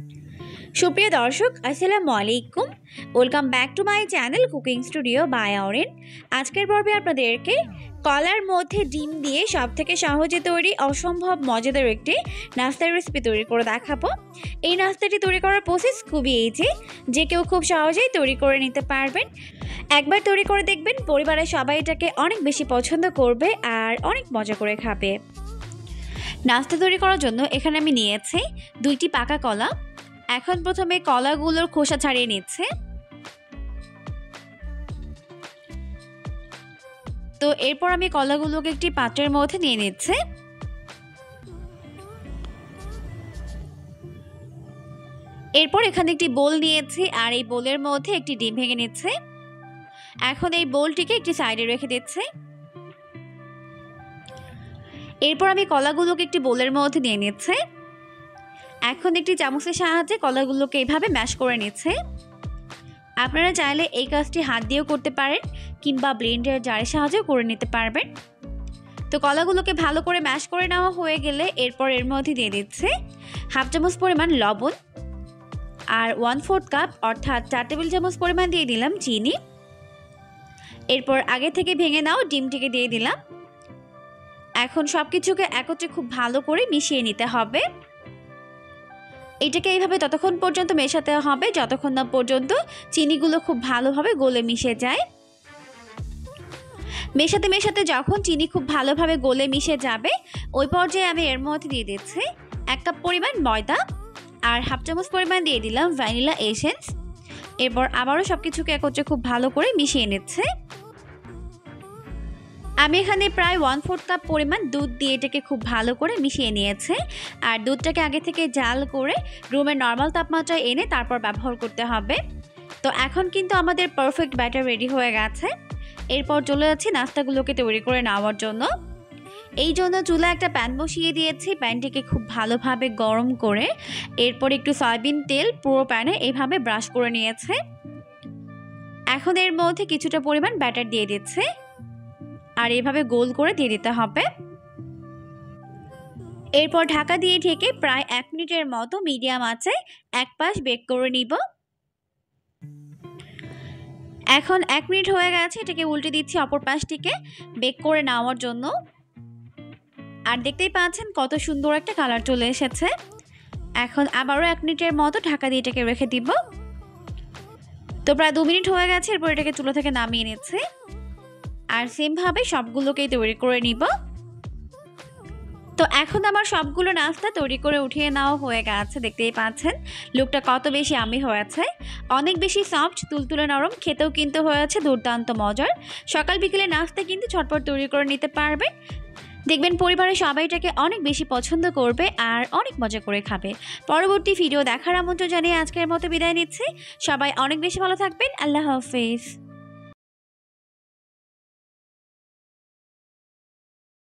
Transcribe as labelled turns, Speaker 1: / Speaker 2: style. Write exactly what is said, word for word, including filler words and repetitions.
Speaker 1: সুপ্রিয় দর্শক আসসালামু আলাইকুম, welcome back to my channel cooking studio by Oren. আজকের পর্বে আপনাদেরকে কলার মধ্যে ডিম দিয়ে সবথেকে সহজে তৈরি অসম্ভব মজাদার একটি নাস্তার রেসিপি তৈরি করে দেখাবো। এই নাস্তাটি তৈরি করার প্রসেস খুবই ইজি, যে কেউ খুব সহজেই তৈরি করে নিতে পারবেন। একবার তৈরি করে দেখবেন, পরিবারের সবাই এটাকে অনেক বেশি পছন্দ করবে আর অনেক মজা করে খাবে। নাস্তা তৈরি করার জন্য এখানে আমি নিয়েছি দুইটি পাকা কলা। এখন প্রথমে কলাগুলোর খোসা ছাড়িয়ে নিচ্ছে। তো এরপর আমি কলাগুলোকে একটি পাত্রের মধ্যে নিয়ে নিচ্ছে। এরপর এখানে একটি বোল নিয়েছি আর এই বোলের মধ্যে একটি ডিম ভেঙে নিচ্ছে। এখন এই বোলটিকে একটি সাইডে রেখে দিচ্ছে। এরপর আমি কলাগুলোকে একটি বোলের মধ্যে নিয়ে নিচ্ছে। এখন একটি চামচের সাহায্যে কলাগুলোকে এইভাবে ম্যাশ করে নিচ্ছে। আপনারা চাইলে এই কাজটি হাত দিয়েও করতে পারেন কিংবা ব্লেন্ডার জারের সাহায্যেও করে নিতে পারবেন। তো কলাগুলোকে ভালো করে ম্যাশ করে নেওয়া হয়ে গেলে এরপর এর মধ্যে দিয়ে দিচ্ছে হাফ চামচ পরিমাণ লবণ আর ওয়ান ফোর্থ কাপ অর্থাৎ চার টেবিল চামচ পরিমাণ দিয়ে দিলাম চিনি। এরপর আগে থেকে ভেঙে নাও ডিমটিকে দিয়ে দিলাম। এখন সব কিছুকে একত্রে খুব ভালো করে মিশিয়ে নিতে হবে। এটাকে এইভাবে ততক্ষণ পর্যন্ত মেশাতে হবে যতক্ষণ না পর্যন্ত চিনিগুলো খুব ভালোভাবে গলে মিশে যায়। মেশাতে মেশাতে যখন চিনি খুব ভালোভাবে গলে মিশে যাবে, ওই পর্যায়ে আমি এর মধ্যে দিয়ে দিচ্ছি এক কাপ পরিমাণ ময়দা আর হাফ চামচ পরিমাণ দিয়ে দিলাম ভ্যানিলা এসেন্স। এরপর আবারও সব কিছুকে একত্রে খুব ভালো করে মিশিয়ে নিচ্ছে। আমি এখানে প্রায় ওয়ান ফোর্থ কাপ পরিমাণ দুধ দিয়ে এটাকে খুব ভালো করে মিশিয়ে নিয়েছে। আর দুধটাকে আগে থেকে জাল করে রুমের নর্মাল তাপমাত্রায় এনে তারপর ব্যবহার করতে হবে। তো এখন কিন্তু আমাদের পারফেক্ট ব্যাটার রেডি হয়ে গেছে। এরপর চলে যাচ্ছি নাস্তাগুলোকে তৈরি করে নেওয়ার জন্য। এই জন্য চুলা একটা প্যান বসিয়ে দিয়েছি। প্যানটিকে খুব ভালোভাবে গরম করে এরপর একটু সয়াবিন তেল পুরো প্যানে এইভাবে ব্রাশ করে নিয়েছে। এখন এর মধ্যে কিছুটা পরিমাণ ব্যাটার দিয়ে দিচ্ছে আর এভাবে গোল করে দিয়ে দিতে হবে। এরপর ঢাকা দিয়ে ঢেকে প্রায় এক মিনিটের মতো মিডিয়াম আঁচে এক পাশ বেক করে নিব। এখন এক মিনিট হয়ে গেছে, এটাকে উল্টে দিচ্ছি অপর পাশটিকে বেক করে নেওয়ার জন্য। আর দেখতেই পাচ্ছেন কত সুন্দর একটা কালার চলে এসেছে। এখন আবারও এক মিনিটের মতো ঢাকা দিয়ে এটাকে রেখে দিব। তো প্রায় দু মিনিট হয়ে গেছে, এরপর এটাকে চুলা থেকে নামিয়ে নিচ্ছি। আর সেমভাবে সবগুলোকেই তৈরি করে নিব। তো এখন আমার সবগুলো নাস্তা তৈরি করে উঠিয়ে নেওয়া হয়ে গেছে। দেখতেই পাচ্ছেন লুকটা কত বেশি আমি হয়েছে, অনেক বেশি সফট, তুলতুলে নরম, খেতেও কিন্তু হয়েছে দুর্দান্ত মজার। সকাল বিকেলে নাস্তা কিন্তু ঝটপট তৈরি করে নিতে পারবেন। দেখবেন পরিবারের সবাইটাকে অনেক বেশি পছন্দ করবে আর অনেক মজা করে খাবে। পরবর্তী ভিডিও দেখার আমন্ত্রণ জানিয়ে আজকের মতো বিদায় নিচ্ছি। সবাই অনেক বেশি ভালো থাকবেন। আল্লাহ হাফেজ।